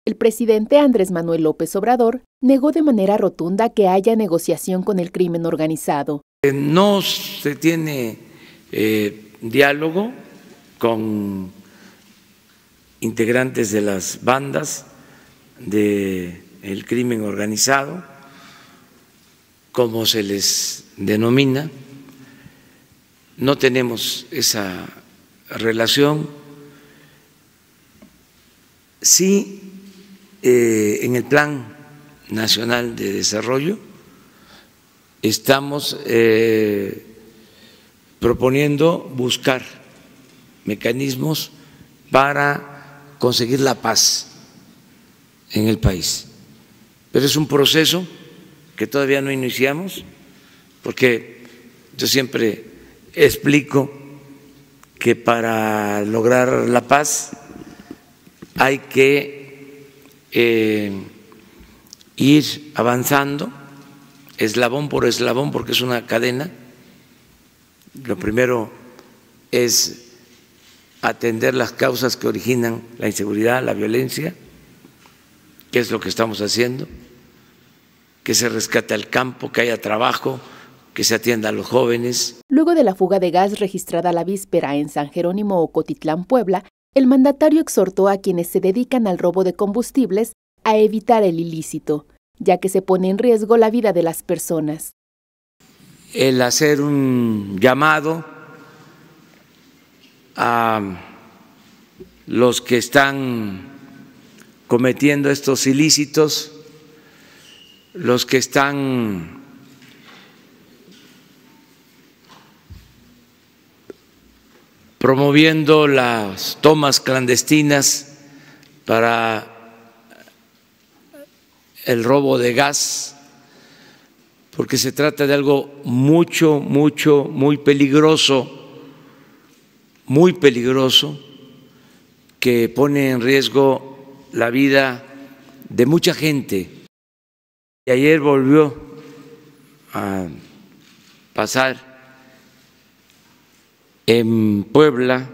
El presidente Andrés Manuel López Obrador negó de manera rotunda que haya negociación con el crimen organizado. No se tiene diálogo con integrantes de las bandas del crimen organizado, como se les denomina. No tenemos esa relación. Sí, en el Plan Nacional de Desarrollo estamos proponiendo buscar mecanismos para conseguir la paz en el país. Pero es un proceso que todavía no iniciamos, porque yo siempre explico que para lograr la paz hay que ir avanzando eslabón por eslabón, porque es una cadena. Lo primero es atender las causas que originan la inseguridad, la violencia, que es lo que estamos haciendo, que se rescate al campo, que haya trabajo, que se atienda a los jóvenes. Luego de la fuga de gas registrada la víspera en San Jerónimo Ocotitlán, Puebla, el mandatario exhortó a quienes se dedican al robo de combustibles a evitar el ilícito, ya que se pone en riesgo la vida de las personas. El hacer un llamado a los que están cometiendo estos ilícitos, los que están promoviendo las tomas clandestinas para el robo de gas, porque se trata de algo muy peligroso, que pone en riesgo la vida de mucha gente. Y ayer volvió a pasar en Puebla,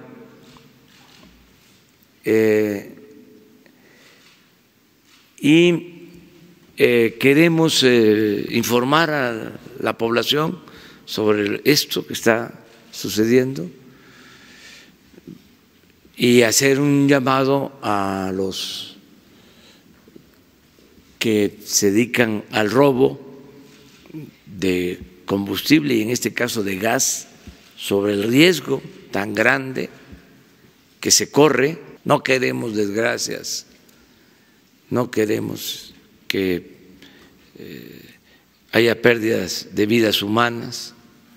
y queremos informar a la población sobre esto que está sucediendo y hacer un llamado a los que se dedican al robo de combustible y en este caso de gas, sobre el riesgo tan grande que se corre. No queremos desgracias, no queremos que haya pérdidas de vidas humanas,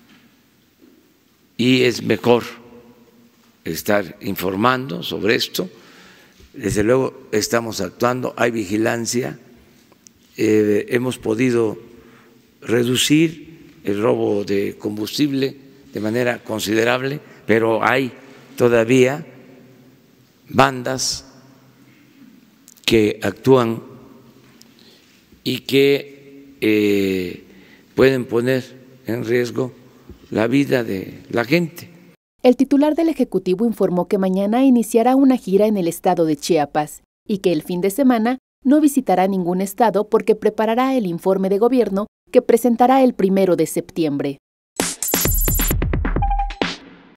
y es mejor estar informando sobre esto. Desde luego estamos actuando, hay vigilancia, hemos podido reducir el robo de combustible de manera considerable, pero hay todavía bandas que actúan y que pueden poner en riesgo la vida de la gente. El titular del Ejecutivo informó que mañana iniciará una gira en el estado de Chiapas y que el fin de semana no visitará ningún estado porque preparará el informe de gobierno que presentará el 1 de septiembre.